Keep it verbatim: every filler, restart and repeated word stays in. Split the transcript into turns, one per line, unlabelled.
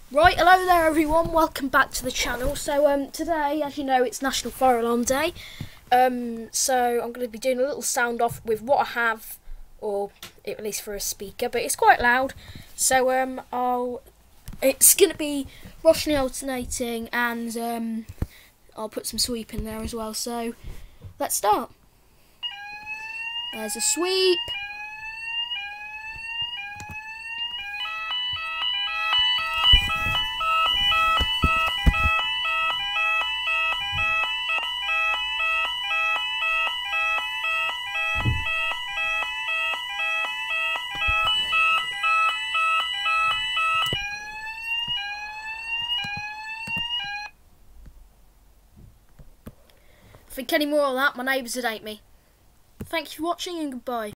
Right, hello there everyone, welcome back to the channel. So um, today, as you know, it's National Fire Alarm Day. Um, so I'm going to be doing a little sound off with what I have, or at least for a speaker, but it's quite loud. So um, I'll, it's going to be Roshni alternating, and um, I'll put some sweep in there as well. So let's start. There's a sweep. Think any more of that, my neighbours would hate me. Thank you for watching and goodbye.